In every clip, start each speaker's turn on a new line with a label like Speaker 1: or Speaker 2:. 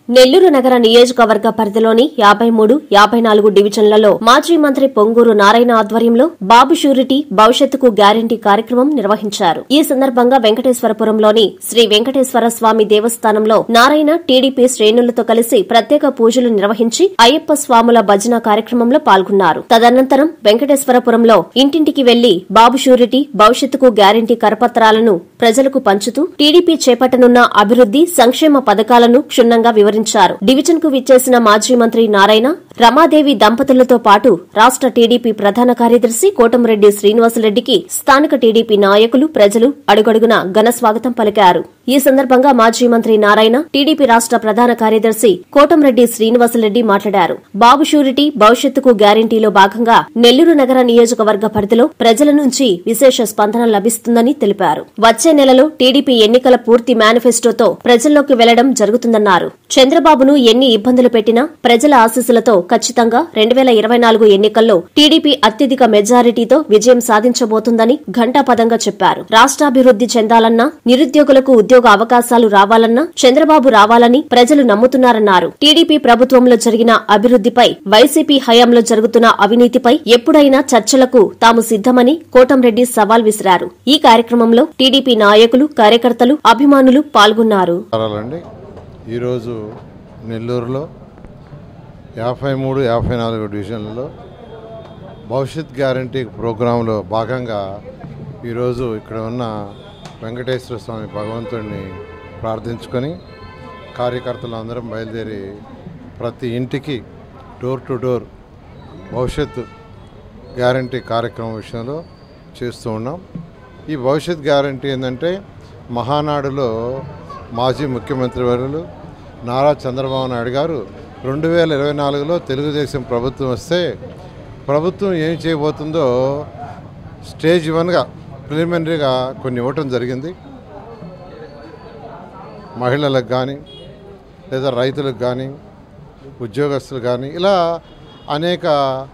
Speaker 1: నెల్లూరు నగర నియోజకవర్గ పరిధిలోని 53, 54 డివిజన్లలో మాజీ మంత్రి పొంగూరు నారాయణ ఆధ్వర్యంలో బాబు షూరిటీ భవిష్యత్తుకు గ్యారంటీ కార్యక్రమం నిర్వహించారు. ఈ సందర్భంగా వెంకటేశ్వరపురంలోని శ్రీ వెంకటేశ్వర స్వామి దేవస్థానంలో నారాయణ టీడీపీ శ్రేణులతో కలిసి ప్రత్యేక పూజలు నిర్వహించి అయ్యప్ప స్వాముల భజన కార్యక్రమంలో పాల్గొన్నారు. తదనంతరం వెంకటేశ్వరపురంలో ఇంటింటికి వెళ్లి బాబు షూరిటీ భవిష్యత్తుకు గ్యారంటీ కరపత్రాలను ప్రజలకు పంచుతూ టీడీపీ చేపట్టనున్న అభివృద్ది సంక్షేమ పథకాలను క్షుణ్ణంగా వివరించారు. డివిజన్ కు విచ్చేసిన మాజీ మంత్రి నారాయణ, రమాదేవి దంపతులతో పాటు రాష్ట టీడీపీ ప్రధాన కార్యదర్శి కోటంరెడ్డి శ్రీనివాసరెడ్డికి స్థానిక టీడీపీ నాయకులు, ప్రజలు అడుగడుగునా ఘన స్వాగతం పలికారు. ఈ సందర్భంగా మాజీ మంత్రి నారాయణ, టీడీపీ రాష్ట ప్రధాన కార్యదర్శి కోటంరెడ్డి శ్రీనివాసరెడ్డి మాట్లాడారు. బాబు షూరిటీ భవిష్యత్తుకు గ్యారంటీలో భాగంగా నెల్లూరు నగర నియోజకవర్గ పరిధిలో ప్రజల నుంచి విశేష స్పందన లభిస్తుందని తెలిపారు. వచ్చే నెలలో టీడీపీ ఎన్నికల పూర్తి మేనిఫెస్టోతో ప్రజల్లోకి వెళ్లడం జరుగుతుందన్నారు. చంద్రబాబును ఎన్ని ఇబ్బందులు పెట్టినా ప్రజల ఆశీస్సులతో ఖచ్చితంగా 2024 ఎన్నికల్లో టీడీపీ అత్యధిక మెజారిటీతో విజయం సాధించబోతుందని ఘంటాపథంగా చెప్పారు. రాష్ట్రాభివృద్ది చెందాలన్నా, నిరుద్యోగులకు ఉద్యోగ అవకాశాలు రావాలన్నా చంద్రబాబు రావాలని ప్రజలు నమ్ముతున్నారన్నారు. టీడీపీ ప్రభుత్వంలో జరిగిన అభివృద్దిపై, వైసీపీ హయాంలో జరుగుతున్న అవినీతిపై ఎప్పుడైనా చర్చలకు తాము సిద్దమని కోటంరెడ్డి సవాల్ విసిరారు. ఈ కార్యక్రమంలో టీడీపీ నాయకులు, కార్యకర్తలు, అభిమానులు పాల్గొన్నారు.
Speaker 2: ఈరోజు నెల్లూరులో 53, 54 డివిజన్లలో భవిష్యత్ గ్యారంటీ ప్రోగ్రాంలో భాగంగా ఈరోజు ఇక్కడ ఉన్న వెంకటేశ్వర స్వామి భగవంతుడిని ప్రార్థించుకొని కార్యకర్తలు అందరం బయలుదేరి ప్రతి ఇంటికి డోర్ టు డోర్ భవిష్యత్ గ్యారంటీ కార్యక్రమం విషయంలో చేస్తూ ఉన్నాం. ఈ భవిష్యత్ గ్యారంటీ ఏంటంటే మహానాడులో మాజీ ముఖ్యమంత్రి వర్యులు నారా చంద్రబాబు నాయుడు గారు 2024లో తెలుగుదేశం ప్రభుత్వం వస్తే ప్రభుత్వం ఏం చేయబోతుందో స్టేజ్ 1గా ప్రిలిమినరీగా కొన్ని ఇవ్వటం జరిగింది. మహిళలకు కానీ, లేదా రైతులకు కానీ, ఉద్యోగస్తులు కానీ, ఇలా అనేక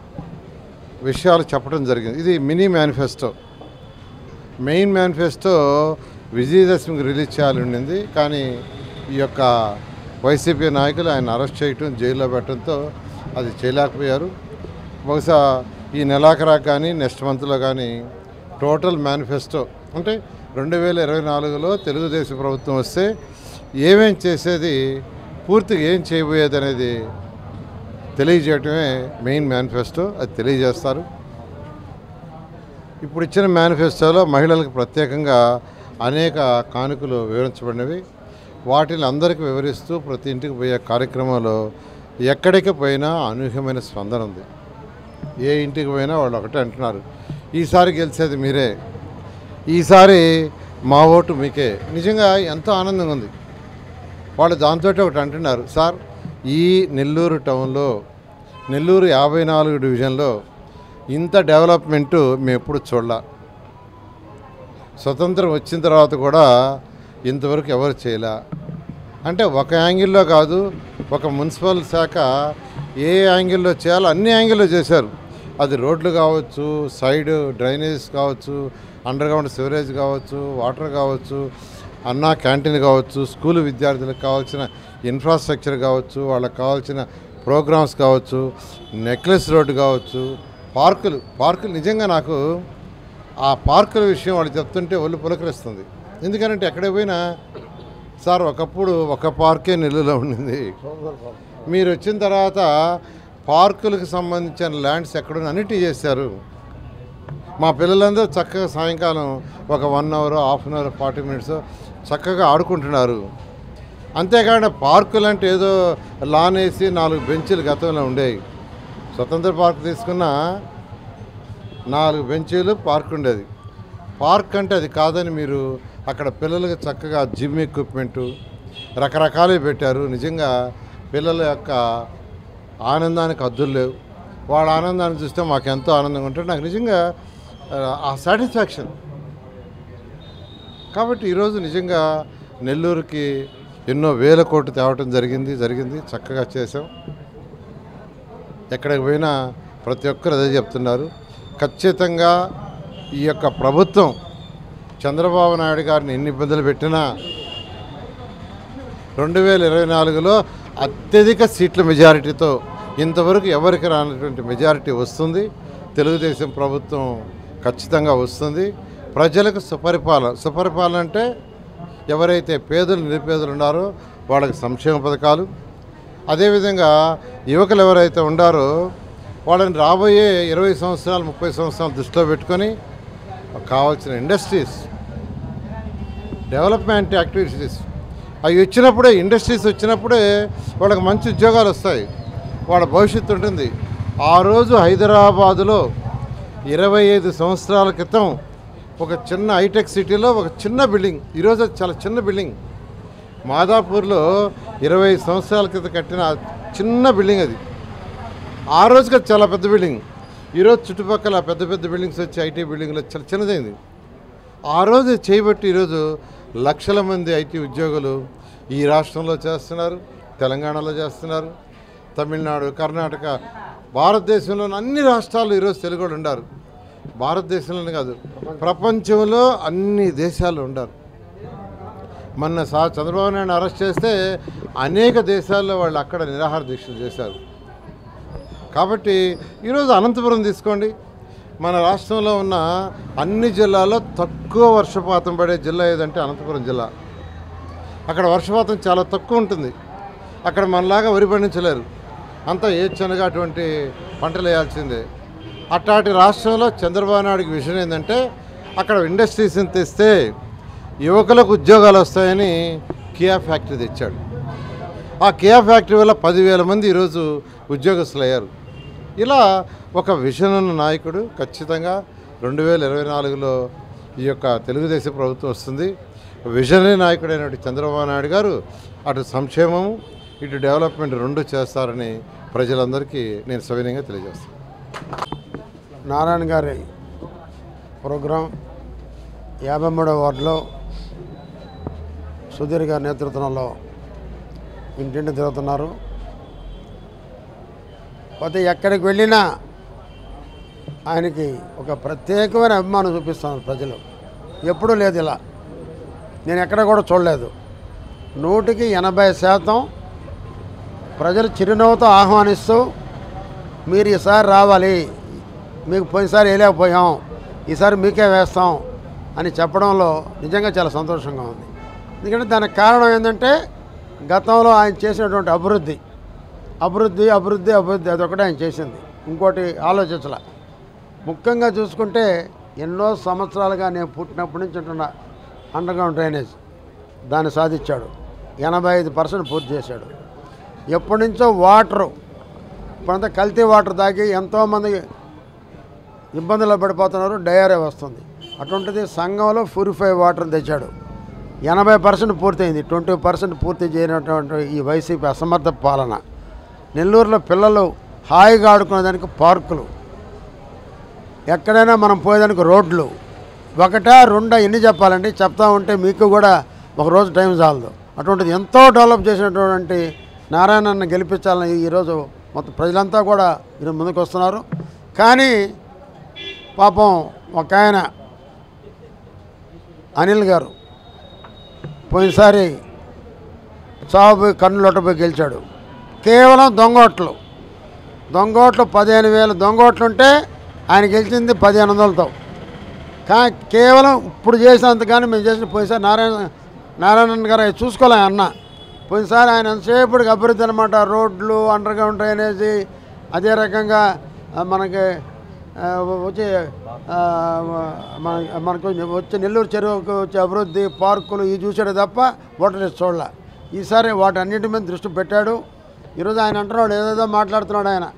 Speaker 2: విషయాలు చెప్పడం జరిగింది. ఇది మినీ మేనిఫెస్టో. మెయిన్ మేనిఫెస్టో విజయదశమికి రిలీజ్ చేయాలని ఉండింది. కానీ ఈ యొక్క వైసీపీ నాయకులు ఆయన అరెస్ట్ చేయటం, జైల్లో పెట్టడంతో అది చేయలేకపోయారు. బహుశా ఈ నెలాఖరాకు కానీ నెక్స్ట్ మంత్లో కానీ టోటల్ మేనిఫెస్టో అంటే 2024లో తెలుగుదేశం ప్రభుత్వం వస్తే ఏమేం చేసేది, పూర్తిగా ఏం చేయబోయేది అనేది తెలియజేయటమే మెయిన్ మేనిఫెస్టో. అది తెలియజేస్తారు. ఇప్పుడు ఇచ్చిన మేనిఫెస్టోలో మహిళలకు ప్రత్యేకంగా అనేక కానుకలు వివరించబడినవి. వాటిని అందరికీ వివరిస్తూ ప్రతి ఇంటికి పోయే కార్యక్రమంలో ఎక్కడికి పోయినా అనూహ్యమైన స్పందన ఉంది. ఏ ఇంటికి పోయినా వాళ్ళు ఒకటే అంటున్నారు, ఈసారి గెలిచేది మీరే, ఈసారి మా ఓటు మీకే. నిజంగా ఎంతో ఆనందంగా ఉంది. వాళ్ళు దాంతో ఒకటి అంటున్నారు, సార్ ఈ నెల్లూరు టౌన్లో, నెల్లూరు 54 డివిజన్లో ఇంత డెవలప్మెంటు మేము ఎప్పుడు చూడలే. స్వతంత్రం వచ్చిన తర్వాత కూడా ఇంతవరకు ఎవరు చేయలే. అంటే ఒక యాంగిల్లో కాదు, ఒక మున్సిపల్ శాఖ ఏ యాంగిల్లో చేయాలో అన్ని యాంగిల్లో చేశారు. అది రోడ్లు కావచ్చు, సైడ్ డ్రైనేజ్ కావచ్చు, అండర్గ్రౌండ్ సివరేజ్ కావచ్చు, వాటర్ కావచ్చు, అన్నా క్యాంటీన్ కావచ్చు, స్కూల్ విద్యార్థులకు కావాల్సిన ఇన్ఫ్రాస్ట్రక్చర్ కావచ్చు, వాళ్ళకి కావాల్సిన ప్రోగ్రామ్స్ కావచ్చు, నెక్లెస్ రోడ్డు కావచ్చు, పార్కులు నిజంగా నాకు ఆ పార్కుల విషయం వాళ్ళు చెప్తుంటే ఒళ్ళు పులకరిస్తుంది. ఎందుకంటే ఎక్కడే పోయినా సార్ ఒకప్పుడు ఒక పార్కే నెల్లూరులో ఉండింది, మీరు వచ్చిన తర్వాత పార్కులకు సంబంధించిన ల్యాండ్స్ ఎక్కడున్నా అన్నిటి చేశారు. మా పిల్లలందరూ చక్కగా సాయంకాలం ఒక 1 hour, half an hour, 40 minutes చక్కగా ఆడుకుంటున్నారు. అంతేకాకుండా పార్కులు అంటే ఏదో లాన్ వేసి 4 బెంచీలు గతంలో ఉండేవి. స్వతంత్ర పార్క్ తీసుకున్న 4 బెంచీలు పార్క్ ఉండేది. పార్క్ అంటే అది కాదని మీరు అక్కడ పిల్లలకు చక్కగా జిమ్ ఎక్విప్మెంటు రకరకాలవి పెట్టారు. నిజంగా పిల్లల యొక్క ఆనందానికి హద్దులు లేవు. వాళ్ళ ఆనందాన్ని చూస్తే మాకు ఎంతో ఆనందంగా ఉంటుంది. నాకు నిజంగా ఆ సాటిస్ఫాక్షన్. కాబట్టి ఈరోజు నిజంగా నెల్లూరుకి ఎన్నో వేల కోట్లు తేవటం జరిగింది. చక్కగా చేసాం. ఎక్కడికి పోయినా ప్రతి ఒక్కరు అదే చెప్తున్నారు. ఖచ్చితంగా ఈ యొక్క ప్రభుత్వం చంద్రబాబు నాయుడు గారిని ఎన్ని ఇబ్బందులు పెట్టినా 2024లో అత్యధిక సీట్ల మెజారిటీతో ఇంతవరకు ఎవరికి రానటువంటి మెజారిటీ వస్తుంది. తెలుగుదేశం ప్రభుత్వం ఖచ్చితంగా వస్తుంది. ప్రజలకు సుపరిపాలన అంటే ఎవరైతే పేదలు నిరుపేదలు ఉన్నారో వాళ్ళకి సంక్షేమ పథకాలు, అదేవిధంగా యువకులు ఎవరైతే ఉండారో వాళ్ళని రాబోయే 20 సంవత్సరాలు 30 సంవత్సరాలు దృష్టిలో పెట్టుకొని కావాల్సిన ఇండస్ట్రీస్, డెవలప్మెంట్ యాక్టివిటీస్ అవి వచ్చినప్పుడే, ఇండస్ట్రీస్ వచ్చినప్పుడే వాళ్ళకి మంచి ఉద్యోగాలు వస్తాయి, వాళ్ళ భవిష్యత్తు ఉంటుంది. ఆ రోజు హైదరాబాదులో 25 సంవత్సరాల క్రితం ఒక చిన్న హైటెక్ సిటీలో ఒక చిన్న బిల్డింగ్, ఈరోజు అది చాలా చిన్న బిల్డింగ్. మాదాపూర్లో 20 సంవత్సరాల క్రితం కట్టిన చిన్న బిల్డింగ్ అది. ఆ రోజుకి అది చాలా పెద్ద బిల్డింగ్. ఈరోజు చుట్టుపక్కల పెద్ద పెద్ద బిల్డింగ్స్ వచ్చి ఐటీ బిల్డింగ్లు చాలా చిన్నదైంది. ఆ రోజు చేయబట్టి ఈరోజు లక్షల మంది ఐటీ ఉద్యోగులు ఈ రాష్ట్రంలో చేస్తున్నారు, తెలంగాణలో చేస్తున్నారు, తమిళనాడు, కర్ణాటక, భారతదేశంలోని అన్ని రాష్ట్రాల్లో ఈరోజు తెలుగు వాళ్ళు ఉన్నారు. భారతదేశంలోనే కాదు, ప్రపంచంలో అన్ని దేశాల్లో ఉన్నారు. మొన్న చంద్రబాబు నాయుడు అరెస్ట్ చేస్తే అనేక దేశాల్లో వాళ్ళు అక్కడ నిరాహార దీక్షలు చేశారు. కాబట్టి ఈరోజు అనంతపురం తీసుకోండి, మన రాష్ట్రంలో ఉన్న అన్ని జిల్లాల్లో తక్కువ వర్షపాతం పడే జిల్లా ఏదంటే అనంతపురం జిల్లా. అక్కడ వర్షపాతం చాలా తక్కువ ఉంటుంది. అక్కడ మనలాగా వరి పండించలేరు, అంతా ఏడ్చనగా అటువంటి పంటలు వేయాల్సిందే. అట్లాంటి రాష్ట్రంలో చంద్రబాబు నాయుడికి విషయం ఏంటంటే అక్కడ ఇండస్ట్రీస్ని తెస్తే యువకులకు ఉద్యోగాలు వస్తాయని కియా ఫ్యాక్టరీ తెచ్చాడు. ఆ కియా ఫ్యాక్టరీ వల్ల 10,000 మంది ఈరోజు ఉద్యోగస్తులు అయ్యారు. ఇలా ఒక విజన్ ఉన్న నాయకుడు ఖచ్చితంగా 2024లో ఈ యొక్క తెలుగుదేశం ప్రభుత్వం వస్తుంది. విజనరీ నాయకుడైన చంద్రబాబు నాయుడు గారు అటు సంక్షేమము ఇటు డెవలప్మెంట్ రెండు చేస్తారని ప్రజలందరికీ నేను సవినయంగా తెలియజేస్తాను.
Speaker 3: నారాయణ గారి ప్రోగ్రాం 53వ వార్డులో సుధీర్ గారి నేతృత్వంలో ఇంటింటి తిరుగుతున్నారు. పోతే ఎక్కడికి వెళ్ళినా ఆయనకి ఒక ప్రత్యేకమైన అభిమానం చూపిస్తున్నారు ప్రజలు. ఎప్పుడూ లేదు ఇలా, నేను ఎక్కడ కూడా చూడలేదు. 100% ప్రజలు చిరునవ్వుతో ఆహ్వానిస్తూ మీరు ఈసారి రావాలి, మీకు పోయినసారి వేయలేకపోయాం, ఈసారి మీకే వేస్తాం అని చెప్పడంలో నిజంగా చాలా సంతోషంగా ఉంది. ఎందుకంటే దానికి కారణం ఏంటంటే గతంలో ఆయన చేసినటువంటి అభివృద్ధి అదొకటే ఆయన చేసింది, ఇంకోటి ఆలోచించాల. ముఖ్యంగా చూసుకుంటే ఎన్నో సంవత్సరాలుగా నేను పుట్టినప్పటి నుంచి ఉంటున్న అండర్గ్రౌండ్ డ్రైనేజ్ దాన్ని సాధించాడు, 85% పూర్తి చేశాడు. ఎప్పటి నుంచో వాటరు ఇప్పుడంతా కల్తీ వాటర్ తాగి ఎంతోమంది ఇబ్బందులు పడిపోతున్నారు, డయేరియా వస్తుంది. అటువంటిది సంఘంలో ప్యూరిఫై వాటర్ తెచ్చాడు, 80% పూర్తయింది. 20% పూర్తి చేయనటువంటి ఈ వైసీపీ అసమర్థ పాలన. నెల్లూరులో పిల్లలు హాయిగా ఆడుకునేదానికి పార్కులు, ఎక్కడైనా మనం పోయేదానికి రోడ్లు, ఒకటా రెండా ఎన్ని చెప్పాలండి, చెప్తా ఉంటే మీకు కూడా ఒకరోజు టైం చాలదు. అటువంటిది ఎంతో డెవలప్ చేసినటువంటి నారాయణను గెలిపించాలని ఈరోజు మొత్తం ప్రజలంతా కూడా ఈరోజు ముందుకు వస్తున్నారు. కానీ పాపం ఒక ఆయన అనిల్ గారు పోయినసారి చావుపోయి కన్నులొట్టపోయి గెలిచాడు. కేవలం దొంగోట్లు 15,000 దొంగోట్లుంటే ఆయన గెలిచింది 1,500తో. కేవలం ఇప్పుడు చేసినంత కానీ మేము చేసిన పోయినసారి నారాయణ గారు అవి చూసుకోలే అన్న. పోయినసారి ఆయన ఎంతసేపటికి అభివృద్ధి అనమాట, రోడ్లు, అండర్గ్రౌండ్ డ్రైనేజీ, అదే రకంగా మనకి వచ్చే నెల్లూరు చెరువుకు వచ్చే అభివృద్ధి, పార్కులు ఇవి చూసాడు తప్ప ఓటర్ లిస్ట్ చూడాల. ఈసారి వాటన్నిటి మీద దృష్టి పెట్టాడు. ఈరోజు ఆయన అంటున్నాడు, ఏదేదో మాట్లాడుతున్నాడు ఆయన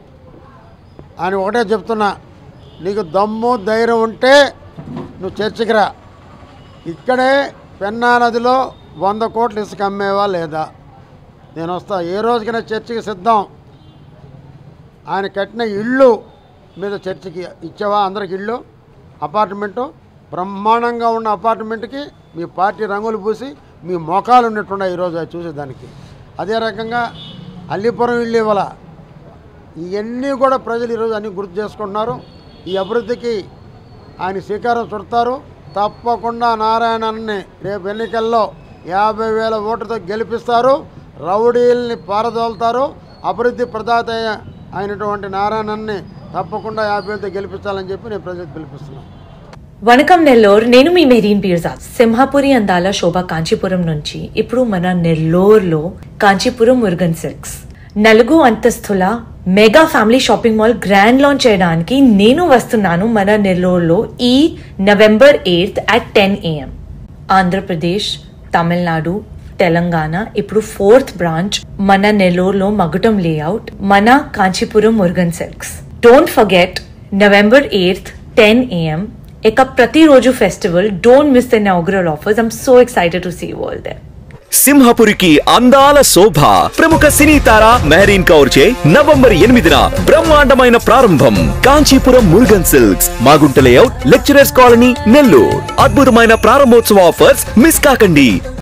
Speaker 3: ఒకటే చెప్తున్నా, నీకు దమ్ము ధైర్యం ఉంటే నువ్వు చర్చికి రా. ఇక్కడే పెన్నా నదిలో 100 కోట్ల ఇసుక అమ్మేవా లేదా, నేను వస్తా. ఏ రోజుకైనా చర్చికి సిద్ధం. ఆయన కట్టిన ఇళ్ళు మీద చర్చికి ఇచ్చావా అందరికి ఇళ్ళు, అపార్ట్మెంటు, బ్రహ్మాండంగా ఉన్న అపార్ట్మెంట్కి మీ పార్టీ రంగులు పూసి మీ మొఖాలు ఉన్నట్టున్నాయి ఈరోజు అది చూసేదానికి. అదే రకంగా అల్లిపురం ఇళ్ళు ఇవ్వాల. ఇవన్నీ కూడా ప్రజలు ఈరోజు అన్నీ గుర్తు చేసుకుంటున్నారు. ఈ అభివృద్ధికి ఆయన శ్రీకారం చుడతారు. తప్పకుండా నారాయణన్ని రేపు ఎన్నికల్లో 50,000 ఓట్లతో గెలిపిస్తారు. రౌడీల్ని పారదోలుతారు. అభివృద్ధి ప్రదాత అయినటువంటి నారాయణన్ని తప్పకుండా 50 గెలిపించాలని చెప్పి నేను ప్రజలకు పిలిపిస్తున్నాను.
Speaker 4: వణకం నెల్లూరు, నేను మీ మెరీన్ పీర్జాద్. సింహాపురి అందాల శోభ కాంచీపురం నుంచి ఇప్పుడు మన నెల్లూరులో కాంచీపురం మురుగన్ సిల్క్స్ 4 అంతస్తుల mega family shopping mall grand launch చేయడానికి నేను వస్తున్నాను మన నెల్లూరులో ఈ November 8th at 10 AM. Andhra Pradesh, Tamil Nadu, Telangana ఇప్పుడు 4th బ్రాంచ్ మన నెల్లూరులో మగుటం లేఅవుట్ మన Kanchipuram Murugan Silks. Don't forget November 8th 10 AM. ఇక ప్రతిరోజు festival. Don't miss the inaugural offers. I'm so excited to see you all there.
Speaker 5: సింహపురికి అందాల శోభ. ప్రముఖ సినీ తార మెహరీన్ కౌర్ చే నవంబర్ 8న బ్రహ్మాండమైన ప్రారంభం. Kanchipuram Murugan Silks, Magunta layout, lecturers colony, Nellore. అద్భుతమైన ప్రారంభోత్సవ ఆఫర్స్ మిస్ కాకండి.